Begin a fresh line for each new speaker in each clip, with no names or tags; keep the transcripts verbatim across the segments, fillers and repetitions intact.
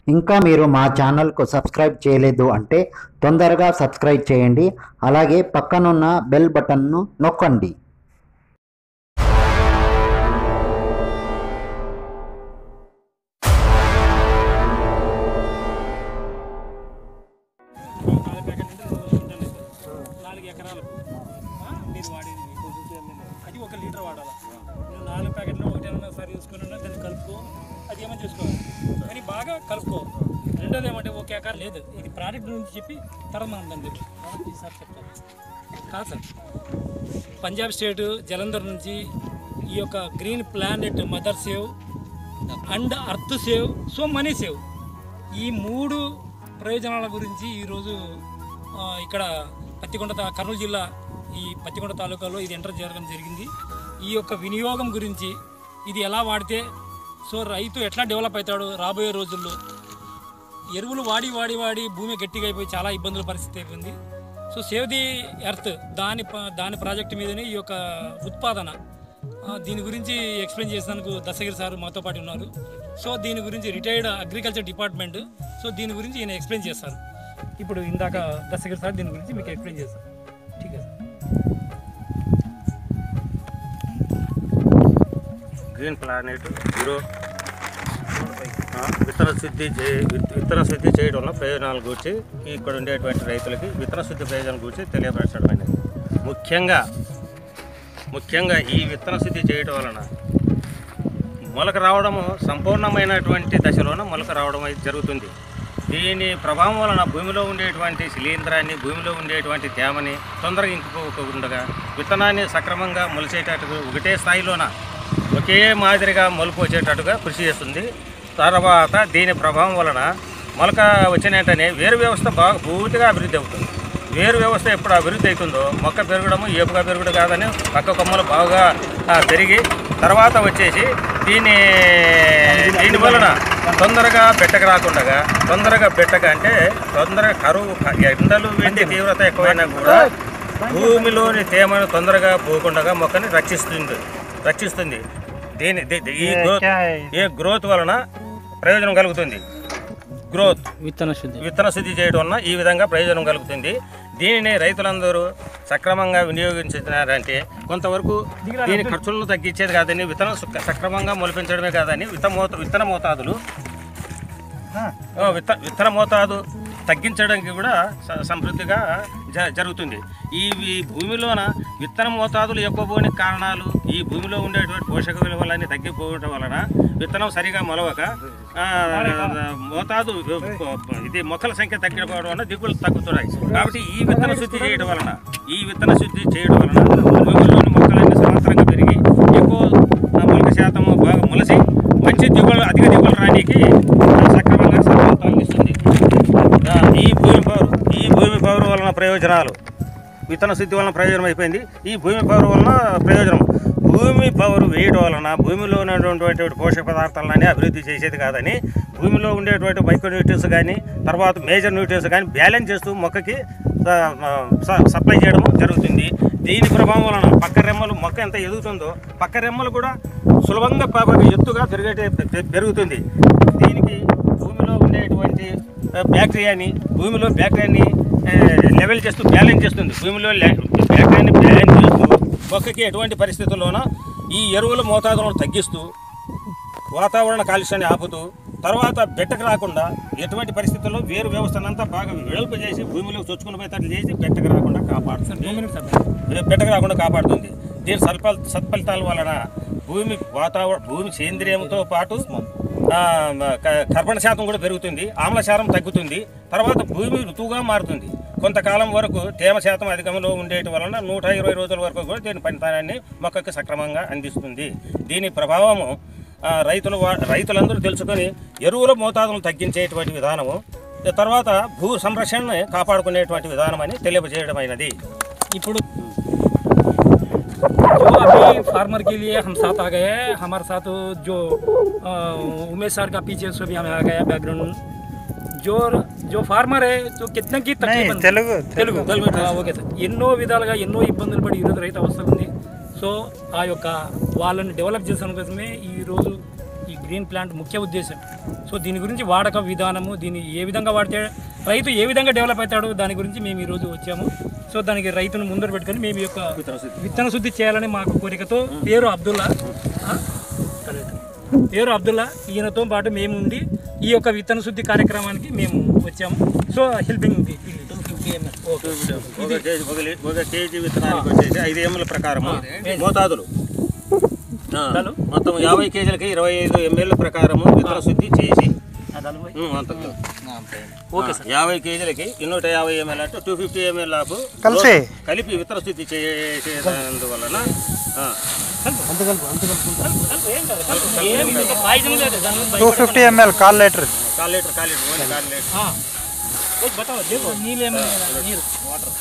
ఇంకా మీరు మా ఛానల్కు సబ్స్క్రైబ్ చేయలేదు అంటే తొందరగా సబ్స్క్రైబ్ చేయండి, అలాగే పక్కనున్న బెల్ బటన్ను నొక్కండి.
నాలుగు ఎకరాలు మీరు వాడేది అది ఒక లీటర్ వాడాలి. నువ్వు నాలుగు ప్యాకెట్లు ఒకటేమన్నా సరి చూసుకుని దాన్ని కలుపుకో, అది ఏమో చూసుకోవాలి కానీ బాగా కలుపుకో. రెండోది ఏమంటే ఒక ఎకరం లేదు, ఇది ప్రోడక్ట్ గురించి చెప్పి తర్వాత మనం దాన్ని చెప్పి సార్ చెప్తాను కాదు సార్. పంజాబ్ స్టేట్ జలంధర్ నుంచి ఈ యొక్క green planet mother save and earth save so money save ఈ మూడు ప్రయోజనాల గురించి ఈరోజు ఇక్కడ పత్తికొండ కర్నూలు జిల్లా ఈ పత్తికొండ తాలూకాలో ఇది ఎంటర్ జరగడం జరిగింది. ఈ యొక్క వినియోగం గురించి ఇది ఎలా వాడితే సో రైతు ఎట్లా డెవలప్ అవుతాడు రాబోయే రోజుల్లో. ఎరువులు వాడి వాడి వాడి భూమి గట్టిగా అయిపోయి చాలా ఇబ్బందుల పరిస్థితి అయిపోయింది. సో సేవ్ ది ఎర్త్ దాని దాని ప్రాజెక్టు మీదనే ఈ యొక్క ఉత్పాదన దీని గురించి ఎక్స్ప్లెయిన్ చేసినందుకు దశగిరి సార్ మాతో పాటు ఉన్నారు. సో దీని గురించి రిటైర్డ్ అగ్రికల్చర్ డిపార్ట్మెంట్, సో దీని గురించి ఈయన ఎక్స్ప్లెయిన్ చేస్తారు. ఇప్పుడు ఇందాక దశగిరి సార్ దీని గురించి మీకు ఎక్స్ప్లెయిన్ చేస్తారు. ठीक है
గ్రీన్ ప్లానెట్ జీరో విత్తన శుద్ధి విత్తన శుద్ధి చేయడం వల్ల ప్రయోజనాల గురించి ఇక్కడ ఉండేటువంటి రైతులకి విత్తన శుద్ధి ప్రయోజనాల గురించి తెలియపరచడం అనేది ముఖ్యంగా ముఖ్యంగా ఈ విత్తన శుద్ధి చేయడం వలన మొలక రావడము సంపూర్ణమైనటువంటి దశలోనే మొలక రావడం అయితే జరుగుతుంది. దీని ప్రభావం వలన భూమిలో ఉండేటువంటి శిలీంధ్రాన్ని భూమిలో ఉండేటువంటి తేమని తొందరగా ఇంకిపోకుండా విత్తనాన్ని సక్రమంగా మొలిచేటట్టుగా ఒకటే స్థాయిలోన ఒకే మాదిరిగా మొలుపు వచ్చేటట్టుగా కృషి చేస్తుంది. తర్వాత దీని ప్రభావం వలన మొలక వచ్చిన వెంటనే వేరు వ్యవస్థ బాగా పూర్తిగా అభివృద్ధి అవుతుంది. వేరు వ్యవస్థ ఎప్పుడు అభివృద్ధి అవుతుందో మొక్క పెరగడము ఏపుగా పెరగడం కాదని పక్క కొమ్మలు బాగా పెరిగి తర్వాత వచ్చేసి దీని దీని వలన తొందరగా బెట్టక రాకుండా తొందరగా బెట్టక అంటే తొందరగా కరువు ఎండలు వెండి తీవ్రత ఎక్కువైనా కూడా భూమిలోని తేమను తొందరగా పోకుండా మొక్కని రక్షిస్తుంది రక్షిస్తుంది దీని ఈ గ్రోత్ ఏ గ్రోత్ వలన ప్రయోజనం కలుగుతుంది. గ్రోత్
విత్తన శుద్ధి
విత్తన శుద్ధి చేయడం వలన ఈ విధంగా ప్రయోజనం కలుగుతుంది. దీనిని రైతులందరూ సక్రమంగా వినియోగించారంటే కొంతవరకు దీని ఖర్చులను తగ్గించేది కాదని విత్తనం సక్రమంగా మొలిపించడమే కాదని విత్తన మోత విత్తన మోతాదులు విత్త విత్తన మోతాదు తగ్గించడానికి కూడా సమృద్ధిగా జ జరుగుతుంది. ఈ భూమిలోన విత్తన మోతాదులు ఎక్కువ పోని కారణాలు ఈ భూమిలో ఉండేటువంటి పోషక విలువలన్నీ తగ్గిపోవడం వలన విత్తనం సరిగా మొలవక మోతాదు ఇది మొక్కల సంఖ్య తగ్గిపోవడం వలన దిగుబడులు తగ్గుతున్నాయి. కాబట్టి ఈ విత్తన శుద్ధి చేయడం వలన ఈ విత్తన శుద్ధి చేయడం వలన భూమిలోని మొక్కలన్నీ సమాంతరంగా పెరిగి ఎక్కువ మొలక శాతం బాగా మొలసి మంచి దిగుబడులు అధిక దిగుబడులు రానికి సక్రమంగా సమాంతరాలు ఇస్తుంది. ఈ భూమి పవర్ ఈ భూమి పవర్ వలన ప్రయోజనాలు విత్తన శుద్ధి వలన ప్రయోజనం అయిపోయింది. ఈ భూమి పవర్ వలన ప్రయోజనం భూమి పవర్ వేయడం వలన భూమిలో ఉన్నటువంటి పోషక పదార్థాలని అభివృద్ధి చేసేది కాదని భూమిలో ఉండేటువంటి మైక్రో న్యూట్రియన్స్ కానీ తర్వాత మేజర్ న్యూట్రియన్స్ కానీ బ్యాలెన్స్ చేస్తూ మొక్కకి సప్లై చేయడం జరుగుతుంది. దీని ప్రభావం వలన పక్క రెమ్మలు మొక్క ఎంత ఎదుగుతుందో పక్క రెమ్మలు కూడా సులభంగా ఎత్తుగా పెరిగే పెరుగుతుంది. దీనికి భూమిలో ఉండేటువంటి బ్యాక్టీరియాని భూమిలో బ్యాక్టీరియాని లెవెల్ చేస్తూ బ్యాలెన్స్ చేస్తుంది. భూమిలో బ్యాక్టీరియాని బ్యాలెన్స్ చేస్తూ మొక్కకి ఎటువంటి పరిస్థితుల్లోన ఈ ఎరువుల మోతాదులను తగ్గిస్తూ వాతావరణ కాలుష్యాన్ని ఆపుతూ తర్వాత బెట్టకు రాకుండా ఎటువంటి పరిస్థితుల్లో వేరు వ్యవస్థనంతా బాగా వెడల్పు చేసి భూమిలో చొచ్చుకుని పోయేటట్లు చేసి బెట్టకు రాకుండా కాపాడుతుంది బెట్టకు రాకుండా కాపాడుతుంది. దీని సత్ఫల సత్ఫలితాల వలన భూమి వాతావరణ భూమి సేంద్రియంతో పాటు కర్బన శాతం కూడా పెరుగుతుంది, ఆమ్లశాతం తగ్గుతుంది. తర్వాత భూమి ఋతువుగా మారుతుంది. కొంతకాలం వరకు తేమ శాతం అధికంలో ఉండేటి వలన నూట ఇరవై రోజుల వరకు కూడా దీని పనితనాన్ని మొక్కకి సక్రమంగా అందిస్తుంది. దీని ప్రభావము రైతులు రైతులందరూ తెలుసుకొని ఎరువుల మోతాదులను తగ్గించేటువంటి విధానము తర్వాత భూ సంరక్షణని కాపాడుకునేటువంటి విధానం అని తెలియజేయడమైనది.
ఇప్పుడు जो अभी फार्मर के लिए हम साथ आ गए हैं, हमारे साथ जो उमेश सर का पीछे से भी हमें आ गया बैकग्राउंड जो जो फार्मर है जो कितने की तकलीफ తెలుగు తెలుగు ఓకే సార్ ఎన్నో విధాలుగా ఎన్నో ఇబ్బందులు పడి ఈరోజు రైతు అవస్థ ఉంది. సో ఆ యొక్క వాళ్ళని డెవలప్ చేసిన కోసమే ఈరోజు ఈ గ్రీన్ ప్లాంట్ ముఖ్య ఉద్దేశం. సో దీని గురించి వాడక విధానము, దీన్ని ఏ విధంగా వాడితే రైతు ఏ విధంగా డెవలప్ అవుతాడు దాని గురించి మేము ఈరోజు వచ్చాము. సో దానికి రైతును ముందర పెట్టుకొని మేము ఈ యొక్క విత్తన శుద్ధి చేయాలని మాకు కోరికతో పేరు అబ్దుల్లా ఆ? పేరు అబ్దుల్లా ఈయనతో పాటు మేము ఉండి ఈ యొక్క విత్తన శుద్ధి కార్యక్రమానికి మేము వచ్చాము. సో హెల్పింగ్
ఒక కేజీ ఒక లీ- ఒక కేజీ విత్తనాలకు వచ్చేసి ఐదు ఎంఎల్ ప్రకారం మోతాదులు ఆ, మొత్తం యాభై కేజీలకి ఇరవై ఐదు ఎంఎల్ ప్రకారము విత్తన శుద్ధి చేసి ఉమ్, అంత
ఓకే సార్.
యాభై కేజీలకి ఇన్నూట యాభై ఎంఎల్ అంటే టూ ఫిఫ్టీ ఎంఎల్ ఆఫ్
కలిసి
కలిపి విత్తన శుద్ధి చేసేందువలన ఆ,
టూ ఫిఫ్టీ ఎంఎల్ కాల్ లీటర్
కాల్ లీటర్ కాల్ లీటర్ ఓన్లీ కాల్ లీటర్
నీళ్ళు ఏమైనా నీరు వాటర్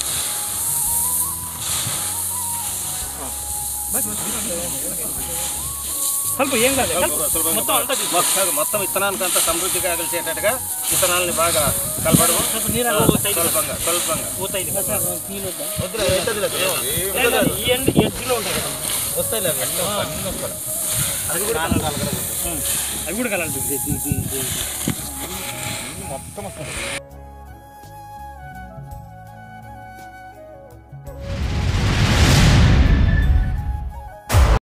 ಸ್ವಲ್ಪ ఏం కాదు మొత్తం అంతా
మొత్తం మొత్తం విత్తనానికి అంతా సమృద్ధిగా కలిసేటట్టుగా విత్తనాలని బాగా కలపడం
నీరు
స్వల్పంగా స్వల్పంగా
పోతాయి నీళ్ళు వద్దా
వద్దులే, వద్దులే,
ఈ ఎండ్ ఎడ్జ్లో ఉంటాయి కదా
వస్తాయిలే అవి.
అది కూడా అవి కూడా కలాలి మొత్తం వస్తుంది